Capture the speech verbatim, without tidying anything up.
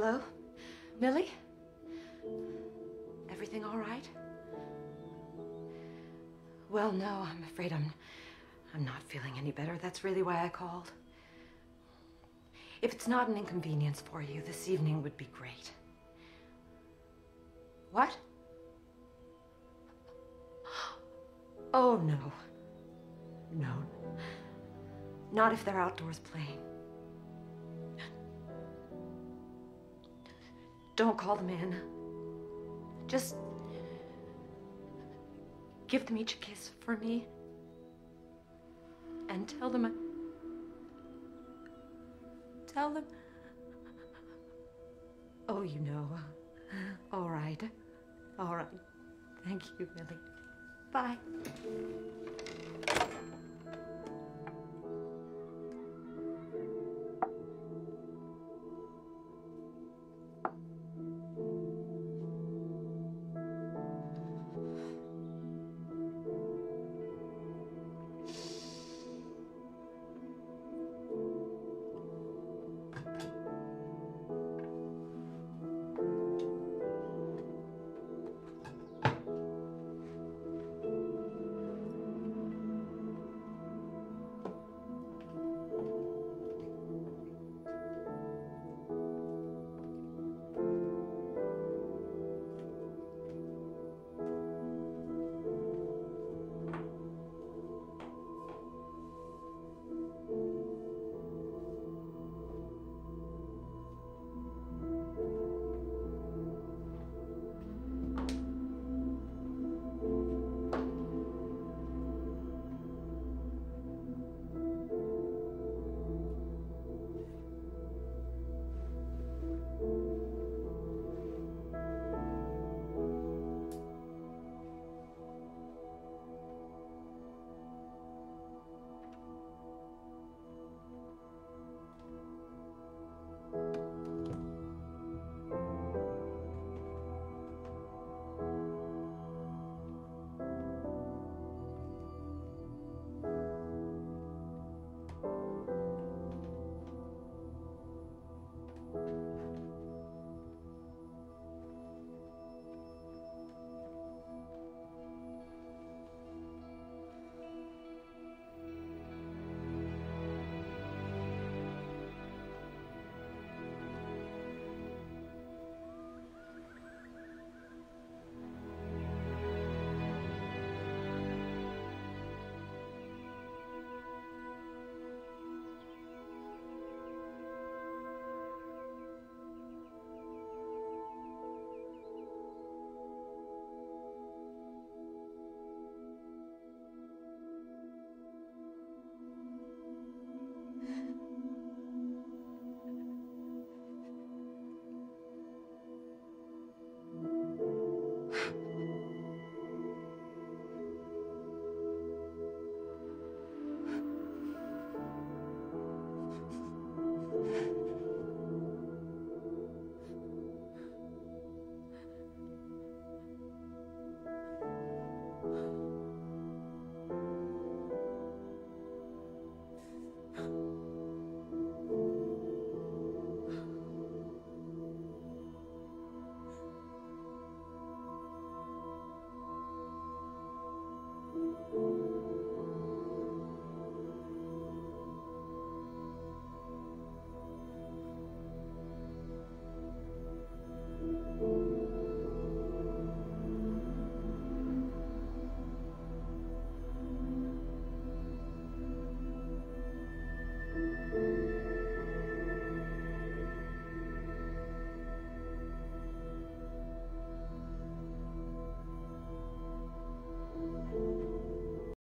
Hello? Millie? Everything all right? Well, no, I'm afraid I'm... I'm not feeling any better. That's really why I called. If it's not an inconvenience for you, this evening would be great. What? Oh, no. No. Not if they're outdoors playing. Don't call them in. Just give them each a kiss for me. And tell them I... Tell them... Oh, you know. All right. All right. Thank you, Millie. Bye.